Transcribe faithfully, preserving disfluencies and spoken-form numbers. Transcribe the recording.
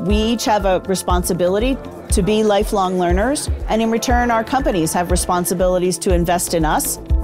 We each have a responsibility to be lifelong learners, and in return, our companies have responsibilities to invest in us